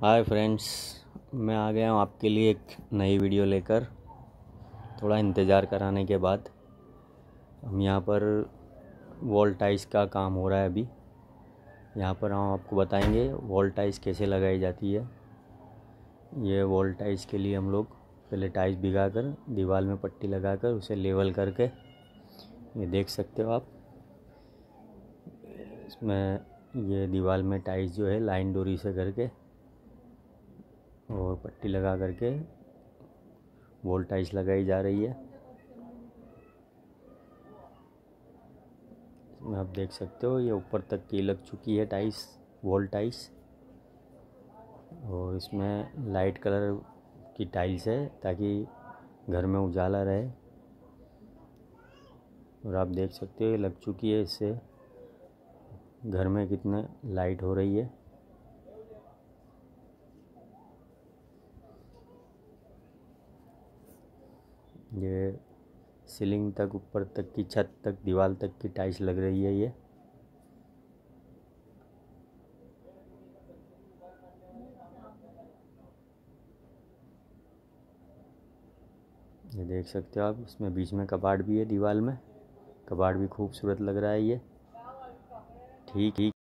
Hi friends, मैं आ गया हूँ आपके लिए एक नई वीडियो लेकर। थोड़ा इंतज़ार कराने के बाद हम यहाँ पर वॉल टाइल्स का काम हो रहा है। अभी यहाँ पर हम आपको बताएंगे वॉल टाइल्स कैसे लगाई जाती है। ये वॉल टाइल्स के लिए हम लोग पहले टाइल्स भिगा कर दीवार में पट्टी लगाकर उसे लेवल करके, ये देख सकते हो आप, इसमें ये दीवार में टाइल्स जो है लाइन डोरी से करके और पट्टी लगा करके वॉल टाइल्स लगाई जा रही है। इसमें आप देख सकते हो ये ऊपर तक की लग चुकी है टाइल्स, वॉल टाइल्स। और इसमें लाइट कलर की टाइल्स है ताकि घर में उजाला रहे। और आप देख सकते हो ये लग चुकी है, इससे घर में कितने लाइट हो रही है। ये सीलिंग तक, ऊपर तक की छत तक, दीवार तक की टाइल्स लग रही है। ये देख सकते हो आप, इसमें बीच में कबाड़ भी है, दीवार में कबाड़ भी खूबसूरत लग रहा है ये। ठीक